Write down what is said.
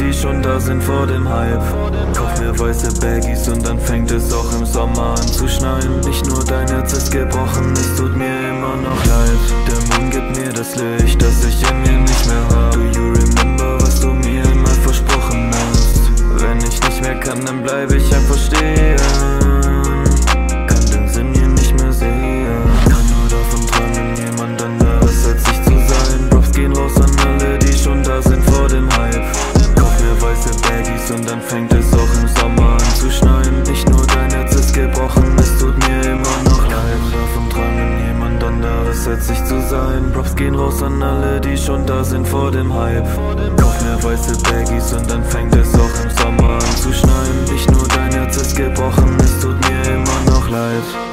die schon da sind vor dem Hype. Kauf mir weiße Baggies und dann fängt es auch im Sommer an zu schneien. Nicht nur dein Herz ist gebrochen, es tut mir immer noch leid. Der Mond gibt mir das Licht, das ich in mir nicht mehr hab. Do you remember, was du mir einmal versprochen hast? Wenn ich nicht mehr kann, dann bleib ich einfach stehen. Kann den Sinn hier nicht mehr sehen. Kann nur davon träumen, jemand anderes als ich zu sein. Props gehen raus an alle, die schon da sind vor dem Hype. Kauf mir weiße Baggies und dann fängt es auch im Sommer an zu schneien. Nicht nur dein Herz ist gebrochen, es tut mir immer noch leid. Davon träumen, jemand anderes als ich zu sein. Props gehen raus an alle, die schon da sind vor dem Hype. Kauf mir weiße Baggies und dann fängt es auch im Sommer an zu schneien. Nicht nur dein Herz ist gebrochen, es tut mir immer noch leid.